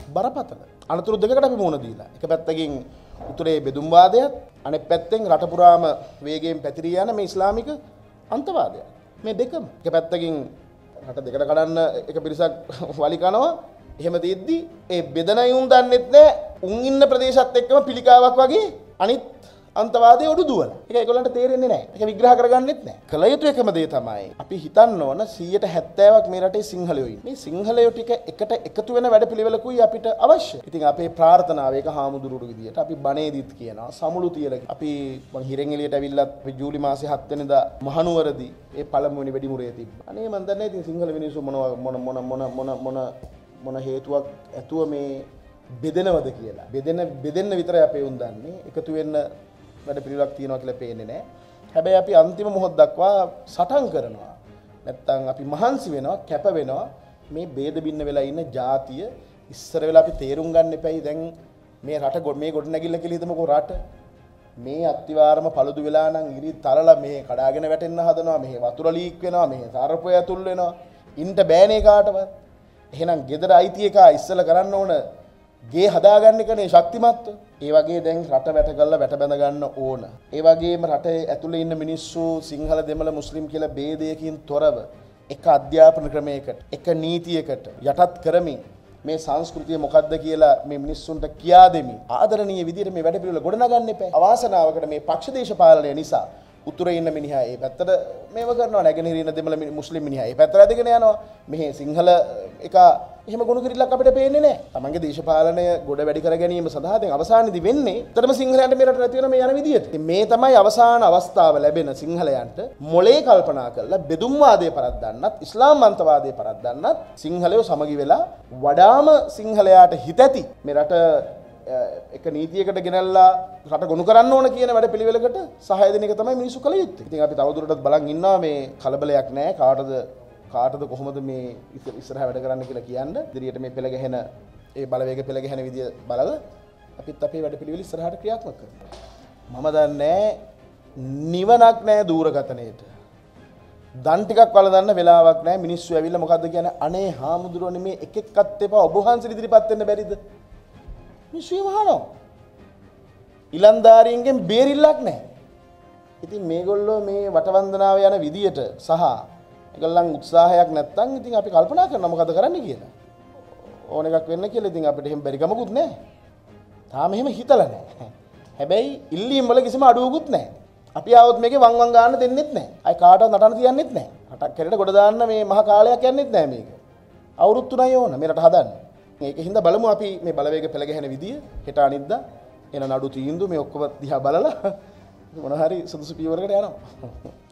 බරපතල අනතුරු දෙකකට අපි මුහුණ දීලා. එක පැත්තකින් උතුරේ බෙදුම් වාදයත් අනෙක් පැත්තෙන් රට පුරාම වේගයෙන් පැතිරී යන මේ ඉස්ලාමික අන්තවාදය. මේ දෙකම එක පැත්තකින් රට දෙකට කඩන්න එක පිරිසක් වලි කනවා. එහෙම තියෙද්දි ඒ බෙදනයුන් දන්නෙත් නැහැ. උන් ඉන්න ප්‍රදේශات එක්කම පිළිකාවක් වගේ අනිත් අන්තවාදයේ ඔඩු දුවලා. ඒක ඒගොල්ලන්ට තේරෙන්නේ නැහැ. ඒක විග්‍රහ කරගන්නෙත් නැහැ. කල යුතු එකම දේ තමයි අපි හිතන්න ඕන 170ක් මේ රටේ සිංහලයෝ ඉන්නේ. මේ සිංහලයෝ ටික එකට එකතු වෙන වැඩපිළිවෙලකුයි අපිට අවශ්‍ය. ඉතින් අපේ ප්‍රාර්ථනාව ඒක හාමුදුරුවෝ විදියට අපි බණේදිත් කියනවා සමුළු තියලා. අපි මං හිරෙන් එළියට ඇවිල්ලත් අපි ජූලි මාසේ 7 වෙනිදා මහනුවරදී ඒ පළමුවෙනි වෙඩිමුරේ තිබ්බා. අනේ මන් දන්නේ ඉතින් සිංහල මිනිස්සු මොන හේතුවක් ඇතුව මේ බෙදෙනවද කියලා. බෙදෙන්න විතරයි අපේ උන් දන්නේ. එකතු වෙන්න වැඩ පිළිවෙලක් තියනවා කියලා පේන්නේ නැහැ. හැබැයි අපි අන්තිම මොහොත දක්වා සටන් කරනවා. නැත්තම් අපි මහන්සි වෙනවා, කැප වෙනවා මේ ભેද බින්න වෙලා ඉන්න ජාතිය ඉස්සර වෙලා අපි තේරුම් ගන්න එපැයි. දැන් මේ රට මේ ගොඩනැගිල්ල කියලා හිතමුකෝ රට. මේ අත්තිවාරම පළුදු වෙලා නම් ඉරි තරලා මේ කඩාගෙන වැටෙන්න හදනවා. මේ වතුර ලීක් වෙනවා. මේ සර්පය ඇතුල් වෙනවා. ඉන්න බෑනේ කාටවත්. එහෙනම් ගෙදර අයිති එක ඉස්සල කරන්න ඕන ගේ හදාගන්න එකනේ ශක්තිමත්ව. ඒ වගේ දැන් රට වැට කරලා වැට බැඳ ගන්න ඕන. ඒ වගේම රටේ ඇතුලේ ඉන්න මිනිස්සු සිංහල දෙමළ මුස්ලිම් කියලා ભેදයකින් තොරව එක අධ්‍යාපන ක්‍රමයකට එක නීතියකට යටත් කරමින් මේ සංස්කෘතිය මොකක්ද කියලා මේ මිනිස්සුන්ට කියා දෙමින් ආදරණීය විදිහට මේ වැඩ පිළිවෙල ගොඩනගන්න එපා. අවාසනාවකට මේ පක්ෂ දේශපාලනය නිසා උතුරේ ඉන්න මිනිහා ඒ පැත්තට මේව කරනවා. නැගෙනහිර ඉන්න දෙමළ මුස්ලිම් මිනිහා ඒ පැත්තට ඇදගෙන යනවා. මෙහි සිංහල එක එහෙම ගුණ කිරිල්ලක් අපිට පේන්නේ නැහැ. තමන්ගේ දේශපාලනය ගොඩ වැඩි කර ගැනීම සඳහා දැන් අවසානයේදී වෙන්නේ තරම සිංහලයන්ට මේ රට නැති වෙන මේ යන විදියට. මේ තමයි අවසාන අවස්ථාව ලැබෙන සිංහලයන්ට මොලේ කල්පනා කරලා බෙදුම් වාදයේ පරද්දන්නත් ඉස්ලාම් අන්තවාදයේ පරද්දන්නත් සිංහලයෝ සමගි වෙලා වඩාම සිංහලයාට හිතැති මේ රට එක නීතියකට ගෙනල්ලා රට ගොනු කරන්න ඕන කියන වැඩ පිළිවෙලකට සහාය දෙන එක තමයි මිනිස්සු කළ යුත්තේ. ඉතින් අපි තවදුරටත් බලන් ඉන්නවා මේ කලබලයක් නැහැ කාටද කොහොමද මේ ඉස්සරහ වැඩ කරන්න කියලා කියන්න. ඉදිරියට මේ පෙළ ගැහෙන ඒ බලවේග පෙළ ගැහෙන විදිය බලලා අපිත් අපේ වැඩ පිළිවෙල ඉස්සරහට ක්‍රියාත්මක කරනවා. මම දන්නේ නිවනක් නැහැ දුරකතනෙට. දන් ටිකක් වළඳන්න වෙලාවක් නැහැ. මිනිස්සු ඇවිල්ලා මොකද්ද කියන්නේ අනේ හාමුදුරුවනේ මේ එක එක්කත් එපා ඔබ වහන්සේ ඉදිරිපත් වෙන්න බැරිද? මිනිස්සු වහනවා. ඉලන්දාරියන්ගෙන් බේරිල්ලක් නැහැ. ඉතින් මේගොල්ලෝ මේ වටවන්දනාව යන විදියට සහ ඒගොල්ලන් උත්සාහයක් නැත්තම් ඉතින් අපි කල්පනා කරනවා මොකද කරන්න කියලා. ඕන එකක් වෙන්න කියලා ඉතින් අපිට එහෙම බැරි කමකුත් නැහැ. තාම එහෙම හිතලා නැහැ. හැබැයි ඉල්ලීම් වල කිසිම අඩුවකුත් නැහැ. අපි ආවොත් මේකේ වං ගන්න දෙන්නෙත් නැහැ. අය කාටවත් නටන්න තියන්නෙත් නැහැ. රටක් කැරේට ගොඩ දාන්න මේ මහා කාලයක් යන්නෙත් නැහැ මේක. අවුරුදු 3යි ඕන මේ රට හදන්න. ඒකින්ද බලමු අපි මේ බලවේග පෙළ ගැහෙන විදිය හෙට අනිද්දා එන නඩු තීන්දුව මේ ඔක්කොම දිහා බලලා මොන හරි සුදුසු පියවරකට යනවා.